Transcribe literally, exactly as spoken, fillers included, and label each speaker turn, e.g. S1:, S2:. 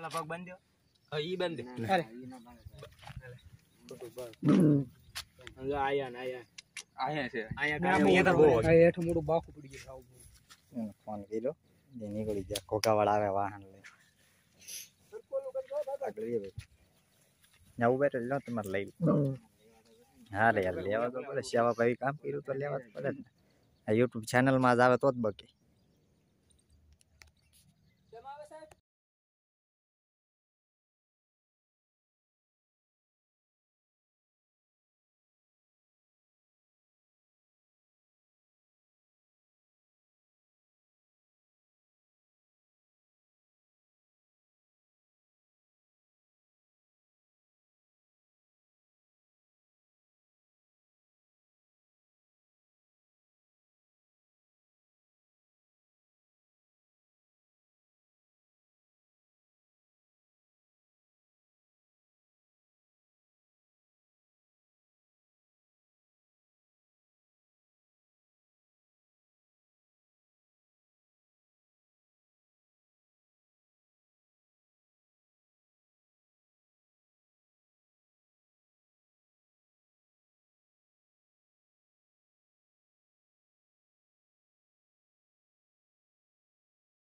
S1: ઓલા પગ બાંધ્યો
S2: હા ઈ બાંધે
S1: અરે આયા ને આયા
S2: આયા છે
S1: આયા કાયા હેઠ મોડું બાખું પડી ગયું
S3: એને ફોન કર્યો જે નીકળી ગયા કોકાવાળા આવે વાહન લઈ આગળ એ ભાઈ નવું બેઠે લો તમારે લઈ હા રે યાર લેવા તો પડે સેવા ભાઈ કામ કર્યું તો લેવા જ પડે ને આ યુટ્યુબ ચેનલમાં જ આવે તો જ બકે